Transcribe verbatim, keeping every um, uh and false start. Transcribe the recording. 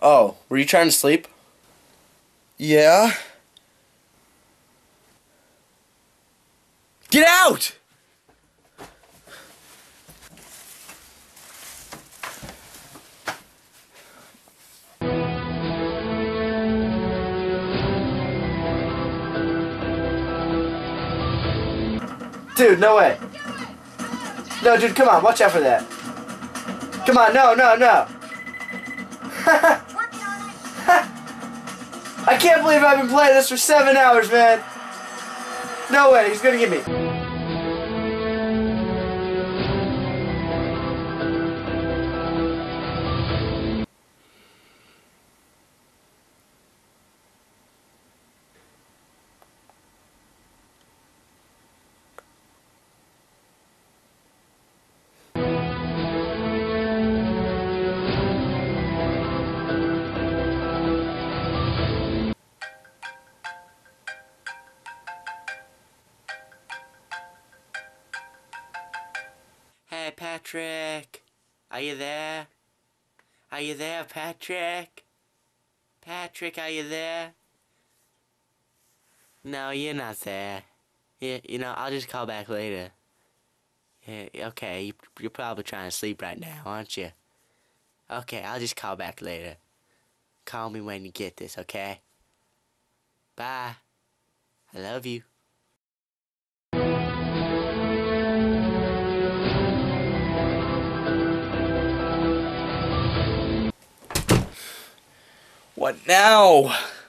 Oh, were you trying to sleep? Yeah? Get out! Dude, no way. No, dude, come on, watch out for that. Come on, no, no, no. I can't believe I've been playing this for seven hours, man. No way, he's gonna get me. Hey, Patrick. Are you there? Are you there, Patrick? Patrick, are you there? No, you're not there. You, you know, I'll just call back later. Yeah, okay, you, you're probably trying to sleep right now, aren't you? Okay, I'll just call back later. Call me when you get this, okay? Bye. I love you. What now?